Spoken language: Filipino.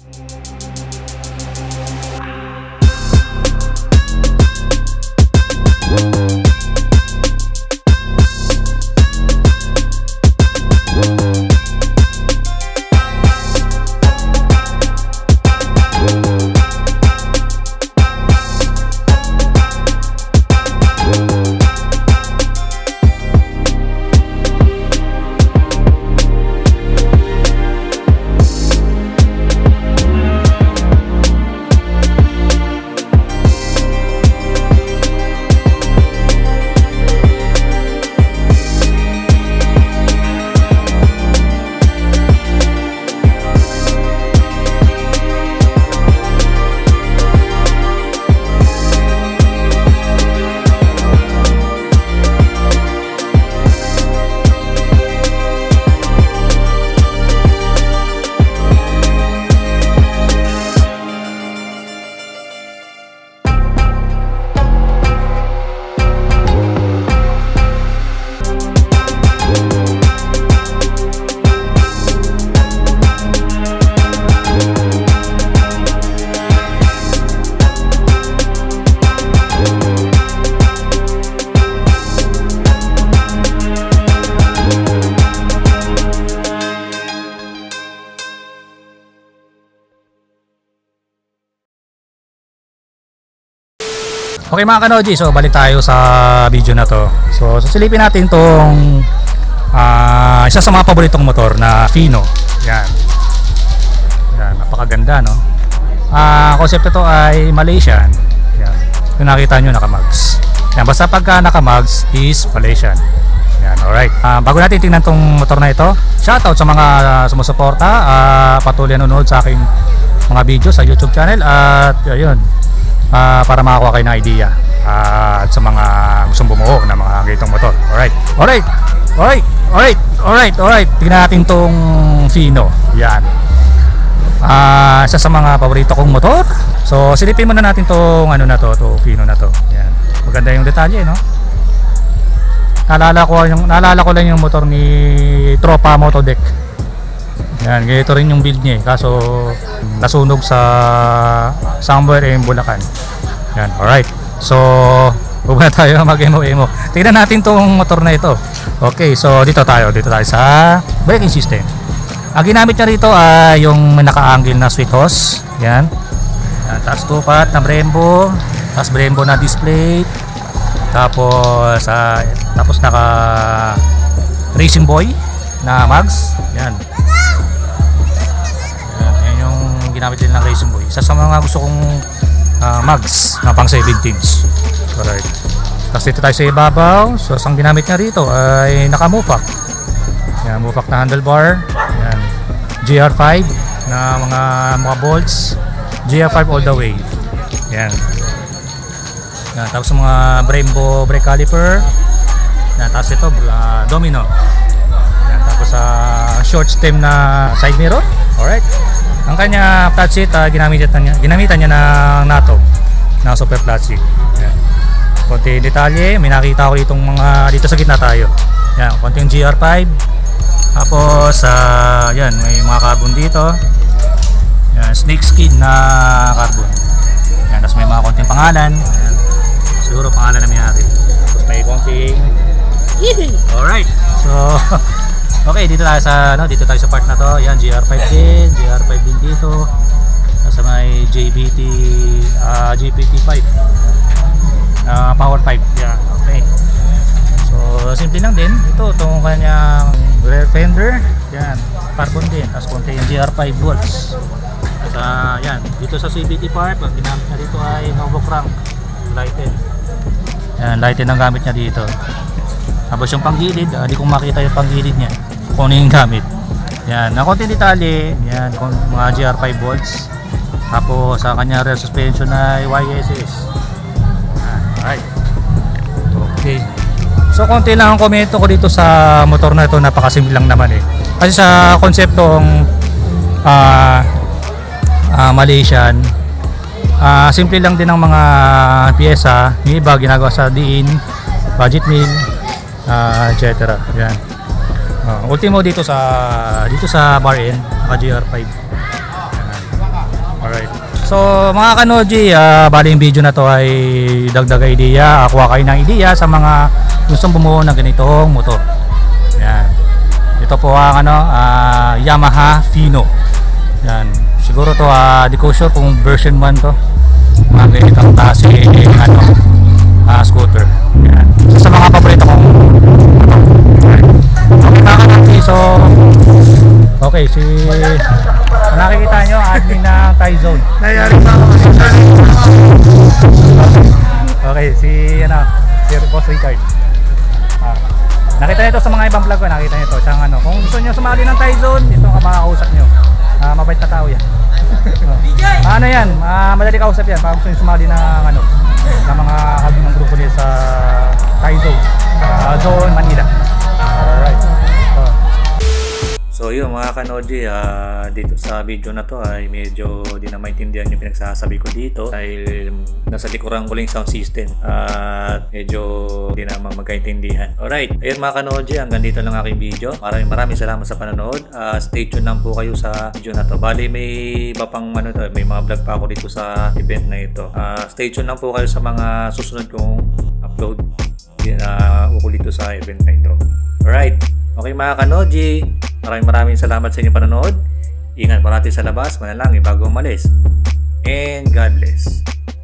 Okay mga kanoji, so balik tayo sa video na to. So susilipin natin tong isa sa mga paboritong motor na Fino. Yan. Yan, napakaganda no. Concept ito ay Malaysian. Yan. Kung nakita nyo naka-mags. Yan, basta pagka naka-mags is Malaysian. Yan, alright. Bago natin tingnan tong motor na ito, shoutout sa mga sumusuporta, patuloy nanonood sa aking mga video sa YouTube channel at ayun. Para makakuha kayo ng idea at sa mga gustong bumuo ng mga ganitong motor. Alright. Tingnan natin tong Fino. Yan. Isa sa mga paborito kong motor. So silipin muna natin tong ano na to, Fino na to. Yan. Maganda yung detalye, no? Naalala ko lang yung motor ni Tropa Motodeck. Yan, ganito rin yung build niya kaso nasunog sa somewhere in Bulacan. Yan, alright. So, huwag na tayo mag-emo-emo. Tingnan natin tong motor na ito. Okay, so dito tayo sa braking system. Ang ginamit niya rito ay yung naka-angle na sweet hose. Yan. Yan, taas tupat na Brembo, taas Brembo na display. Tapos naka Racing Boy na mags. Yan. Ginamit din ng Racing Boy. Isa sa mga gusto kong mags na pang 17s. Alright. Tapos dito tayo sa ibabaw. So ang ginamit niya rito ay naka-mupak. Yan, mupak na handlebar. Yan. GR5 na mga bolts. GR5 all the way. Yan. Yan. Tapos mga Brembo brake caliper. Yan. Tapos ito domino. Yan. Tapos short stem na side mirror. Alright. Ang kanya flat sheet, ginamitan niya ng NATO na super flat sheet. Yan. Konti detalye, may nakita ko ditong mga dito sa gitna tayo. Yan, konting GR5. Tapos yan, may mga carbon dito. Yan, snake skin na carbon. Yan, tapos may mga konting pangalan. Yan. Siguro pangalan na may-ari. Tapos may konting alright. So okay, dito tayo sa part na to. Yan, GR5 din dito. Sa may GPT5 power pipe. Yan, okay. So simple lang din. Itong kanyang rear fender. Yan, carbon din. Tapos konti yung GR5 bolts. At yan, dito sa CVT part, ang ginamit niya dito ay Novo crank lighted. Yan, lighted ang gamit niya dito. Tapos yung panggilid, di ko makita yung panggilid niya kung ano yung gamit. Yan, na konting detalye. Yan, mga GR5 bolts. Tapos sa kanya rear suspension ay YSS. Alright. Okay. So konti lang ang komento ko dito sa motor na ito. Napakasimple lang naman eh. Kasi sa konseptong Malaysian, simple lang din ang mga piyesa. Yung iba ginagawa sa diin, budget mill, etc. Yan. Ultimo dito sa bar end, naka GR5. So mga kanoji, bali yung video na to ay dagdag idea, kuha kayo ng idea sa mga gustong bumuo ng ganitong motor. Yan. Ito po ang Yamaha Fino. Yan. Siguro to di ko sure kung version 1 to. Mga ganitong klase scooter. Yan. Isa sa mga paborito kong okay, si nakikita nyo, admin ng Tyzone. Nayari pa ako. Okay, si Boss Richard. Nakita nito sa mga ibang vlog ko, nakita nito siyang kung gusto nyo sumali ng Tyzone, ito ang makakausap nyo. Mabait na tao yan. Yan, madali kausap yan pag gusto nyo sumali ng ng mga hobby ng grupo nila sa Tyzone, Zone Manila. Alright. So yun mga kanoji, dito sa video na to ay medyo di na maintindihan yung pinagsasabi ko dito dahil nasa likuran ko lang yung sound system at medyo di naman magkaintindihan. Alright, ayun mga kanoji, hanggang dito lang aking video. Maraming salamat sa panonood. Stay tuned lang po kayo sa video na to. Bali may iba pang may mga vlog pa ako dito sa event na ito. Stay tuned lang po kayo sa mga susunod kong upload ukol dito sa event na ito. Alright, okay mga kanoji, maraming salamat sa inyong panonood. Ingat parati sa labas, manalangin bago umalis. And God bless.